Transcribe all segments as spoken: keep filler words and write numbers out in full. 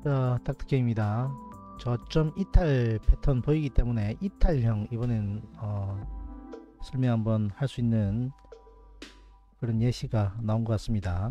자, 닥터케입니다. 저점 이탈 패턴 보이기 때문에 이탈형 이번엔 어, 설명 한번 할 수 있는 그런 예시가 나온 것 같습니다.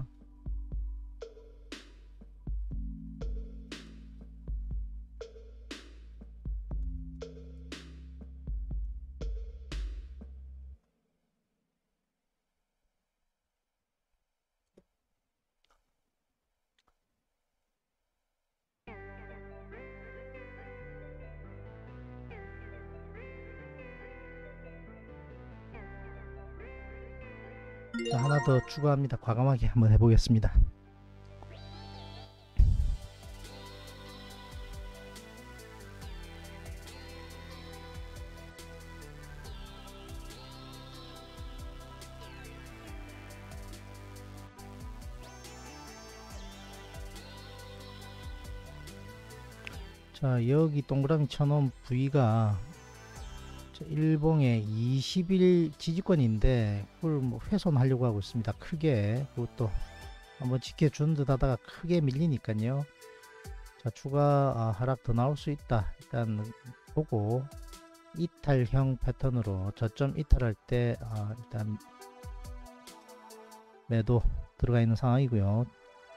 자, 하나 더 추가합니다. 과감하게 한번 해보겠습니다. 자, 여기 동그라미 쳐놓은 부위가 일봉의 이십 일 지지권인데 그걸 뭐 훼손하려고 하고 있습니다. 크게 그것도 한번 지켜준 듯 하다가 크게 밀리니까요. 자, 추가 아, 하락 더 나올 수 있다. 일단 보고 이탈형 패턴으로 저점 이탈할 때 아, 일단 매도 들어가 있는 상황이고요.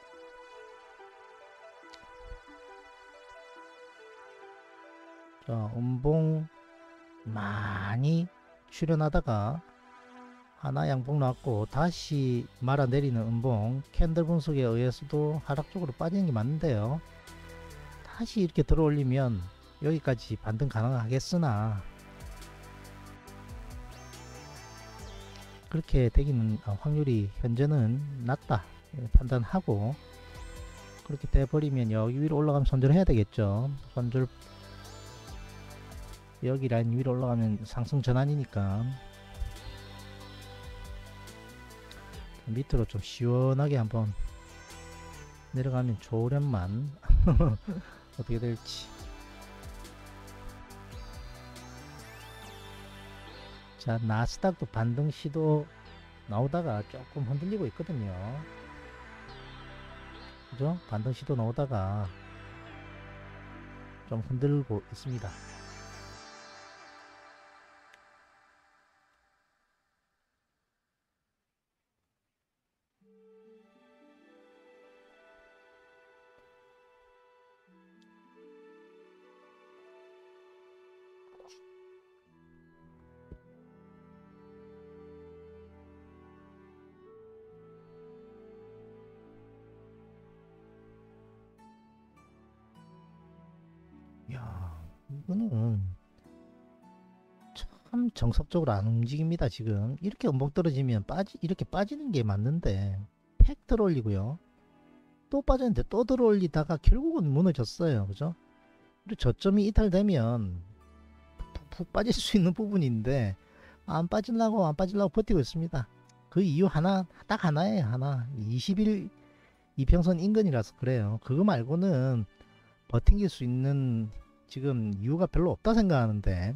자, 음봉 많이 출현하다가 하나 양봉 나왔고 다시 말아 내리는 음봉 캔들 분석에 의해서도 하락 쪽으로 빠지는 게 맞는데요. 다시 이렇게 들어 올리면 여기까지 반등 가능하겠으나 그렇게 되기는 확률이 현재는 낮다 판단하고, 그렇게 돼 버리면 여기 위로 올라가면 손절을 해야 되겠죠. 손절 여기 라인 위로 올라가면 상승 전환이니까 밑으로 좀 시원하게 한번 내려가면 좋으련만 어떻게 될지. 자, 나스닥도 반등 시도 나오다가 조금 흔들리고 있거든요. 그죠? 반등 시도 나오다가 좀 흔들고 있습니다. 야, 이거는 참 정석적으로 안 움직입니다. 지금 이렇게 음봉 떨어지면 빠지 이렇게 빠지는 게 맞는데 팩 들어 올리고요, 또 빠졌는데 또 들어 올리다가 결국은 무너졌어요. 그죠? 그리고 저점이 이탈되면 푹푹 빠질 수 있는 부분인데 안 빠질라고 안 빠질라고 버티고 있습니다. 그 이유 하나, 딱 하나예요. 하나, 이십 일 이평선 인근이라서 그래요. 그거 말고는 버팅길 수 있는 지금 이유가 별로 없다 생각하는데,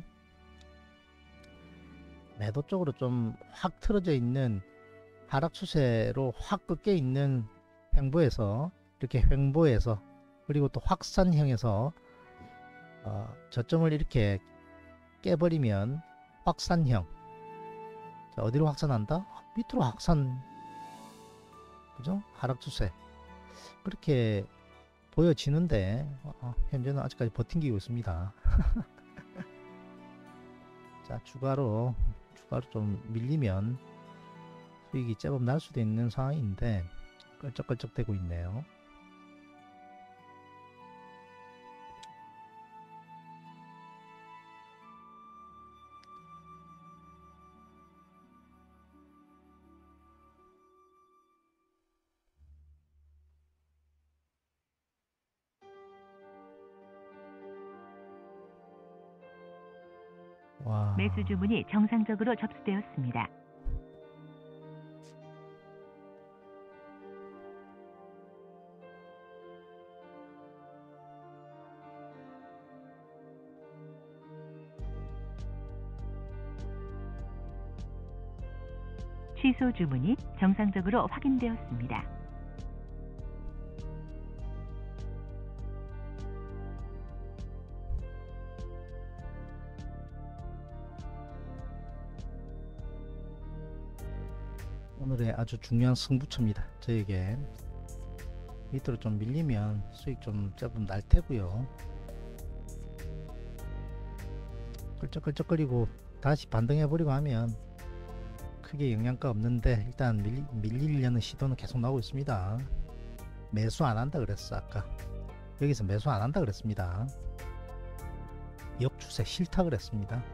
매도 쪽으로 좀 확 틀어져 있는 하락 추세로 확 꺾여 있는 횡보에서 이렇게 횡보해서 그리고 또 확산형에서 어, 저점을 이렇게 깨버리면 확산형. 자, 어디로 확산한다? 밑으로 확산. 그죠? 하락 추세 그렇게 보여지는데 어, 현재는 아직까지 버팅기고 있습니다. 자, 추가로 추가로 좀 밀리면 수익이 제법 날 수도 있는 상황인데 끌적끌적 되고 있네요. 와. 매수 주문이 정상적으로 접수되었습니다. 취소 주문이 정상적으로 확인되었습니다. 오늘의 아주 중요한 승부처입니다. 저에게 밑으로 좀 밀리면 수익 좀 조금 날 테고요. 끌적끌적거리고 다시 반등해버리고 하면 크게 영향가 없는데 일단 밀리, 밀리려는 시도는 계속 나오고 있습니다. 매수 안 한다 그랬어. 아까 여기서 매수 안 한다 그랬습니다. 역추세 싫다 그랬습니다.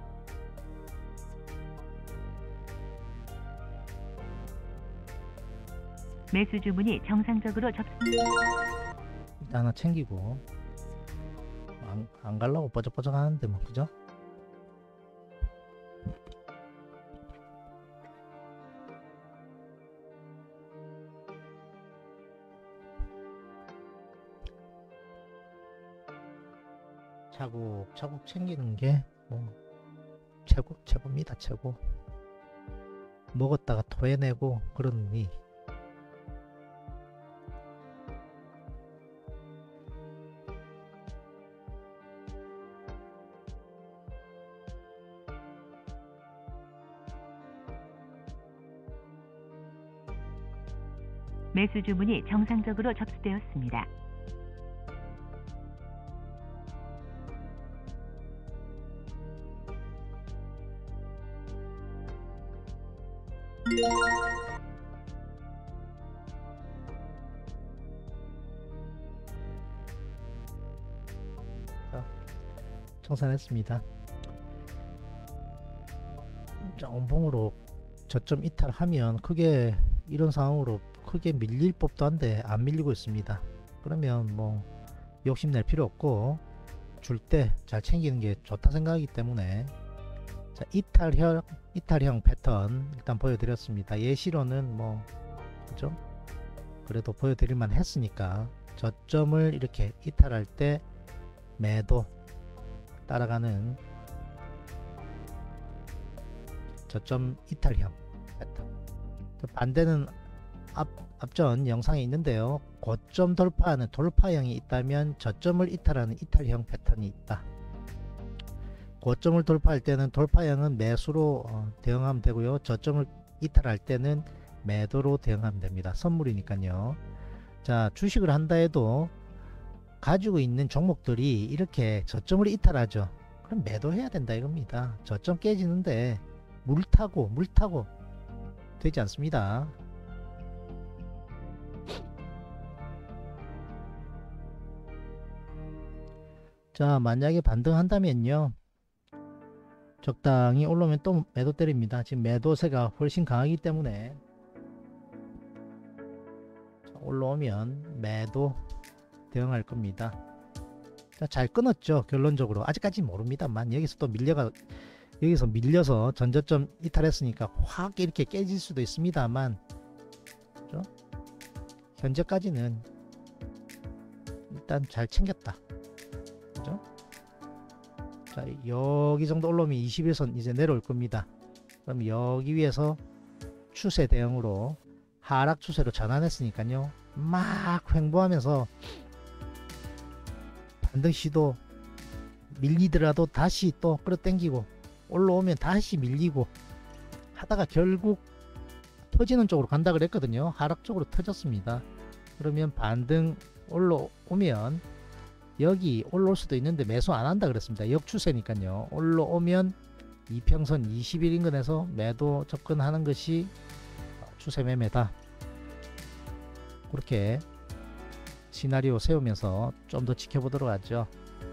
매수 주문이 정상적으로 접수. 일단 하나 챙기고 안, 안 갈라고 뻐적뻐적 하는데 뭐 그죠? 차곡차곡 챙기는 게 뭐 최고 최고입니다. 최고. 먹었다가 토해내고 그러니 매수 주문이 정상적으로 접수되었습니다. 자, 청산했습니다. 자, 원봉으로 저점 이탈하면 크게 이런 상황으로 크게 밀릴 법도 한데 안 밀리고 있습니다. 그러면 뭐 욕심낼 필요 없고 줄 때 잘 챙기는 게 좋다 생각하기 때문에 자, 이탈형 이탈형 패턴 일단 보여드렸습니다. 예시로는 뭐 그죠? 그래도 보여드릴만 했으니까 저점을 이렇게 이탈할 때 매도 따라가는 저점 이탈형 패턴. 반대는 앞, 앞전 영상에 있는데요. 고점 돌파하는 돌파형이 있다면 저점을 이탈하는 이탈형 패턴이 있다. 고점을 돌파할 때는 돌파형은 매수로 어, 대응하면 되고요. 저점을 이탈할 때는 매도로 대응하면 됩니다. 선물이니까요. 자, 주식을 한다 해도 가지고 있는 종목들이 이렇게 저점을 이탈하죠. 그럼 매도해야 된다 이겁니다. 저점 깨지는데 물 타고 물 타고 되지 않습니다. 자, 만약에 반등한다면요, 적당히 올라오면 또 매도 때립니다. 지금 매도세가 훨씬 강하기 때문에 자, 올라오면 매도 대응할 겁니다. 자, 잘 끊었죠. 결론적으로 아직까지 모릅니다만 여기서 또 밀려가 여기서 밀려서 전저점 이탈했으니까 확 이렇게 깨질 수도 있습니다만 그렇죠? 현재까지는 일단 잘 챙겼다. 그죠? 자, 여기 정도 올라오면 이십일선 이제 내려올 겁니다. 그럼 여기 위에서 추세 대응으로 하락 추세로 전환했으니까요. 막 횡보하면서 반등 시도 밀리더라도 다시 또 끌어당기고 올라오면 다시 밀리고 하다가 결국 터지는 쪽으로 간다 그랬거든요. 하락 쪽으로 터졌습니다. 그러면 반등 올라오면 여기 올라올 수도 있는데 매수 안 한다 그랬습니다. 역추세니까요. 올라오면 이평선 이십 일 인근에서 매도 접근하는 것이 추세 매매다. 그렇게 시나리오 세우면서 좀 더 지켜보도록 하죠.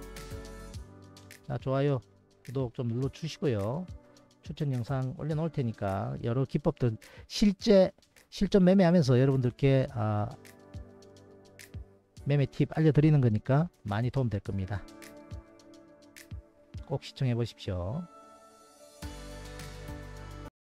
자, 좋아요 구독 좀 눌러 주시고요. 추천 영상 올려놓을 테니까 여러 기법들 실제 실전 매매하면서 여러분들께 아, 매매 팁 알려드리는 거니까 많이 도움 될 겁니다. 꼭 시청해 보십시오.